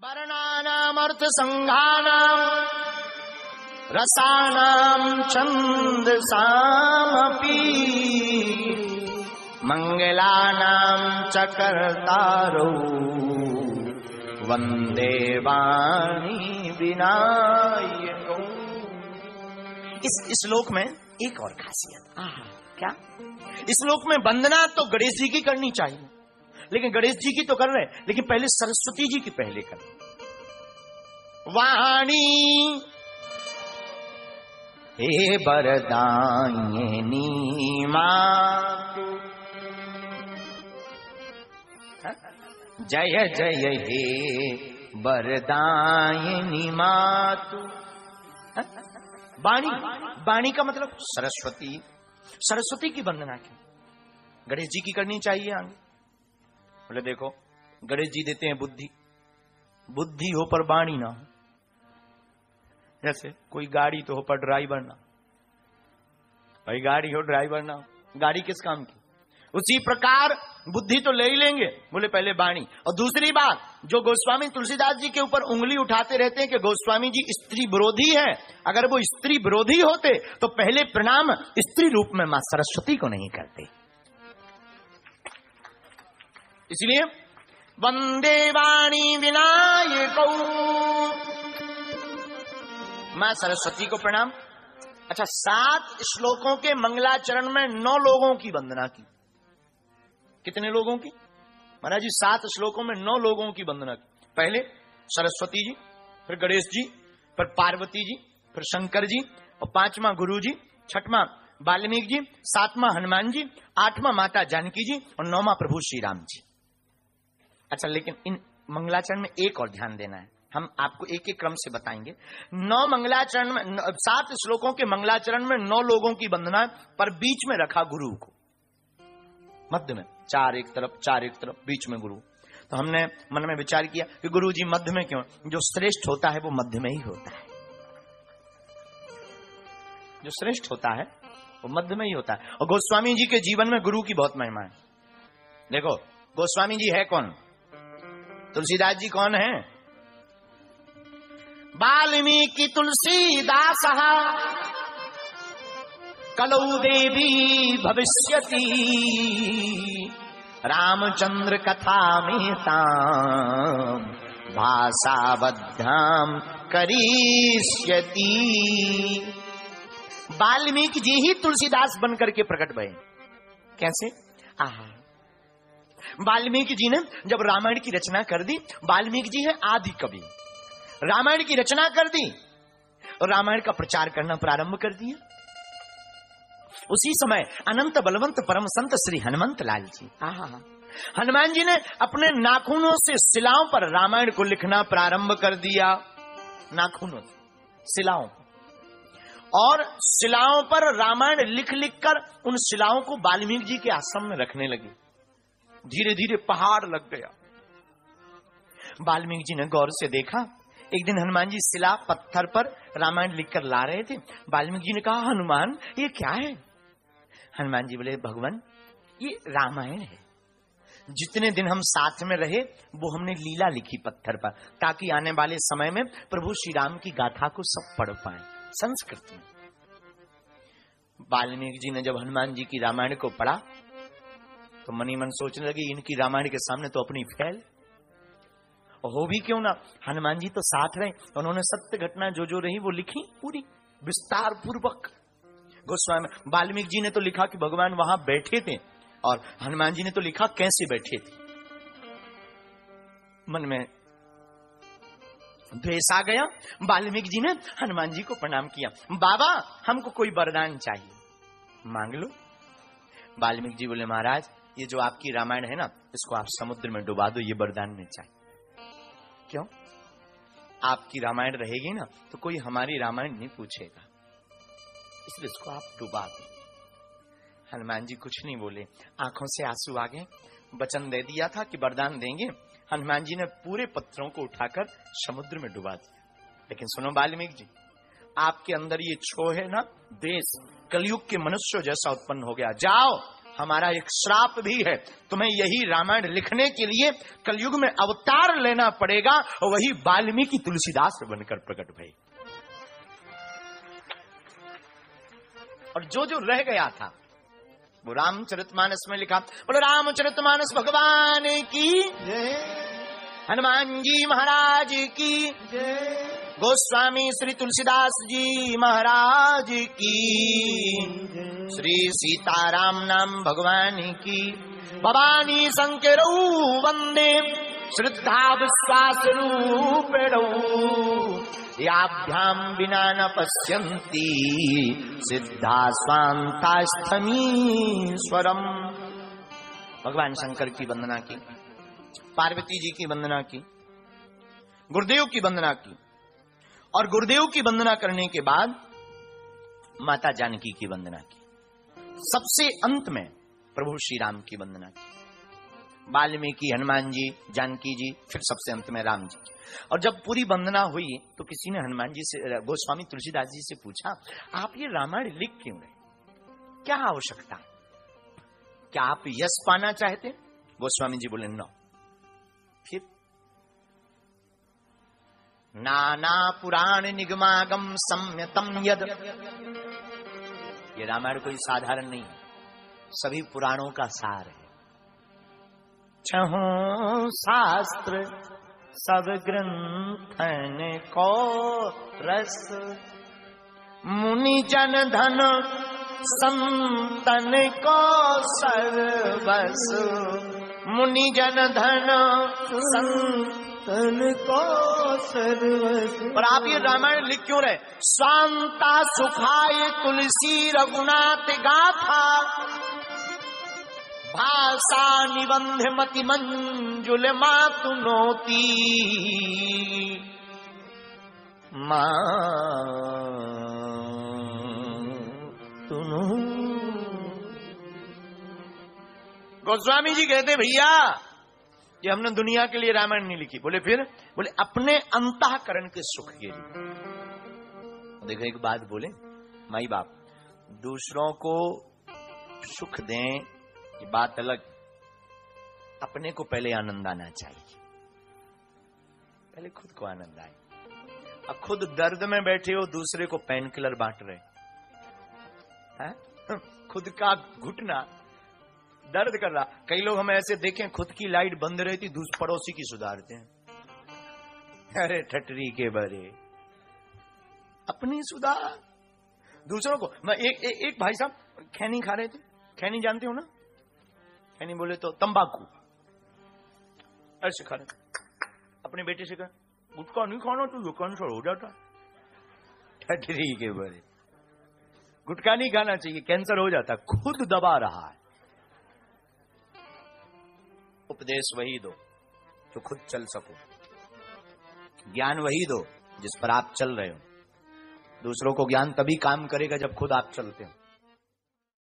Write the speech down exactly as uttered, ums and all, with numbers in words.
वर्णानाम अर्थ संघानाम रसानाम छंदसामपि मंगलानाम च कर्तारौ वंदे वाणी विनायकौ। इस श्लोक में एक और खासियत, क्या इस श्लोक में वंदना तो गणेश जी की करनी चाहिए, लेकिन गणेश जी की तो कर रहे, लेकिन पहले सरस्वती जी की पहले कर। वाणी हे वरदायिनी मातु, जय जय हे वरदायिनी मातु। वाणी, वाणी का मतलब सरस्वती, सरस्वती की वंदना की गणेश जी की करनी चाहिए। आगे बोले देखो, गणेश जी देते हैं बुद्धि, बुद्धि हो पर वाणी ना हो। जैसे कोई गाड़ी तो हो पर ड्राइवर ना, भाई गाड़ी हो ड्राइवर ना हो, गाड़ी किस काम की। उसी प्रकार बुद्धि तो ले ही लेंगे, बोले पहले वाणी। और दूसरी बात, जो गोस्वामी तुलसीदास जी के ऊपर उंगली उठाते रहते हैं कि गोस्वामी जी स्त्री विरोधी है, अगर वो स्त्री विरोधी होते तो पहले प्रणाम स्त्री रूप में मां सरस्वती को नहीं करते। इसलिए वंदे वाणी विनायकौ, मां सरस्वती को प्रणाम। अच्छा, सात श्लोकों के मंगलाचरण में नौ लोगों की वंदना की। कितने लोगों की महाराज जी? सात श्लोकों में नौ लोगों की वंदना की। पहले सरस्वती जी, फिर गणेश जी, फिर पार्वती जी, फिर शंकर जी, और पांचवा गुरु जी, छठवां वाल्मीकि जी, सातवां हनुमान जी, आठवां माता जानकी जी, और नौवां प्रभु श्री राम जी। अच्छा, लेकिन इन मंगलाचरण में एक और ध्यान देना है, हम आपको एक एक क्रम से बताएंगे। नौ मंगलाचरण में, सात श्लोकों के मंगलाचरण में नौ लोगों की वंदना, पर बीच में रखा गुरु को, मध्य में, चार एक तरफ, चार एक तरफ, बीच में गुरु। तो हमने मन में विचार किया कि गुरु जी मध्य में क्यों? जो श्रेष्ठ होता है वो मध्य में ही होता है, जो श्रेष्ठ होता है वो मध्य में ही होता है। और गोस्वामी जी के जीवन में गुरु की बहुत महिमा है। देखो, गोस्वामी जी है कौन? तुलसीदास जी कौन है? वाल्मीकि तुलसीदास कलौ देवी भविष्यति, रामचंद्र कथा में ताम भाषाबद्धाम करिष्यति। वाल्मीकि जी ही तुलसीदास बनकर के प्रकट भये। कैसे? आहा, वाल्मीकि जी ने जब रामायण की रचना कर दी, वाल्मीकि जी है आदि कवि, रामायण की रचना कर दी और रामायण का प्रचार करना प्रारंभ कर दिया। उसी समय अनंत बलवंत परम संत श्री हनुमंत लाल जी, आहा, हनुमान जी ने अपने नाखूनों से शिलाओं पर रामायण को लिखना प्रारंभ कर दिया। नाखूनों से शिलाओं, और शिलाओं पर रामायण लिख लिख कर उन शिलाओं को वाल्मीकि जी के आश्रम में रखने लगे। धीरे धीरे पहाड़ लग गया। वाल्मीकि जी ने गौर से देखा, एक दिन हनुमान जी शिला पत्थर पर रामायण लिखकर ला रहे थे। वाल्मीकि जी ने कहा, हनुमान ये क्या है? हनुमान जी बोले, भगवान ये रामायण है। जितने दिन हम साथ में रहे वो हमने लीला लिखी पत्थर पर, ताकि आने वाले समय में प्रभु श्री राम की गाथा को सब पढ़ पाए संस्कृत में। वाल्मीकि जी ने जब हनुमान जी की रामायण को पढ़ा तो मनी मन सोचने लगे, इनकी रामायण के सामने तो अपनी फैल, हो भी क्यों ना, हनुमान जी तो साथ रहे, उन्होंने सत्य घटना जो जो रही वो लिखी पूरी विस्तार पूर्वक। गोस्वामी वाल्मीकि जी ने तो लिखा कि भगवान वहां बैठे थे, और हनुमान जी ने तो लिखा कैसे बैठे थे। मन में द्वेष आ गया। वाल्मीकि जी ने हनुमान जी को प्रणाम किया, बाबा हमको कोई वरदान चाहिए, मांग लो। वाल्मीकि जी बोले, महाराज ये जो आपकी रामायण है ना, इसको आप समुद्र में डुबा दो, ये वरदान में चाहिए। क्यों? आपकी रामायण रहेगी ना तो कोई हमारी रामायण नहीं पूछेगा, इसलिए इसको आप डुबा दो। हनुमान जी कुछ नहीं बोले, आंखों से आंसू आ गए। वचन दे दिया था कि वरदान देंगे। हनुमान जी ने पूरे पत्थरों को उठाकर समुद्र में डुबा दिया। लेकिन सुनो वाल्मीकि जी, आपके अंदर ये छो है ना, देश कलयुग के मनुष्य जैसा उत्पन्न हो गया। जाओ हमारा एक श्राप भी है, तुम्हें यही रामायण लिखने के लिए कलयुग में अवतार लेना पड़ेगा। और वही वाल्मीकि तुलसीदास बनकर प्रकट भई। और जो जो रह गया था वो रामचरितमानस में लिखा। बोलो रामचरितमानस भगवान की जय, हनुमान जी महाराज की जय, गोस्वामी श्री तुलसीदास जी महाराज की, श्री सीताराम नाम भगवान की, भवानी शंकरौ वंदे श्रद्धा विश्वास रूपेणौ, याभ्याम बिना न पश्यन्ति सिद्धा स्वांतास्थमीश्वरम। भगवान शंकर की वंदना की, पार्वती जी की वंदना की, गुरुदेव की वंदना की, और गुरुदेव की वंदना करने के बाद माता जानकी की वंदना की। सबसे अंत में प्रभु श्री राम की वंदना की। वाल्मीकि, हनुमान जी, जानकी जी, फिर सबसे अंत में राम जी। और जब पूरी वंदना हुई तो किसी ने हनुमान जी से, गोस्वामी तुलसीदास जी से पूछा, आप ये रामायण लिख क्यों रहे, क्या आवश्यकता, क्या आप यश पाना चाहते? गोस्वामी जी बोले नो। फिर नाना पुराण निगमागम सम्यतम यद, ये रामायण कोई साधारण नहीं है, सभी पुराणों का सार है। छहों शास्त्र सब ग्रंथन को रस, मुनि जन धन संतन को सर्वस, मुनि जन धन संतन को सर्वस। और आप ये रामायण लिख क्यों रहे? स्वांता सुखाय तुलसी रघुनाथ गाथा, भाषा निबंध मति मंजुल मातुनोती, मातुनो। गोस्वामी जी कहते भैया ये हमने दुनिया के लिए रामायण नहीं लिखी। बोले फिर? बोले अपने अंतःकरण के सुख के लिए। देखो एक बात बोले, माई बाप दूसरों को सुख दें ये बात अलग, अपने को पहले आनंद आना चाहिए, पहले खुद को आनंद आए। अब खुद दर्द में बैठे हो, दूसरे को पेन किलर बांट रहे हैं, खुद का घुटना दर्द कर रहा। कई लोग हम ऐसे देखें, खुद की लाइट बंद रहती दूसरे पड़ोसी की सुधारते हैं। अरे ठटरी के बरे, अपनी सुधार दूसरों को। मैं एक, एक, एक भाई साहब खैनी खा रहे थे, खैनी जानते हो ना, खैनी बोले तो तंबाकू, ऐसे खा रहे। अपने बेटे से कहा गुटखा नहीं खाना तो ये कैंसर हो जाता। ठटरी के बरे, गुटखा नहीं खाना चाहिए, कैंसर हो जाता। खुद दबा रहा है। उपदेश वही दो जो खुद चल सको, ज्ञान वही दो जिस पर आप चल रहे हो। दूसरों को ज्ञान तभी काम करेगा जब खुद आप चलते हो।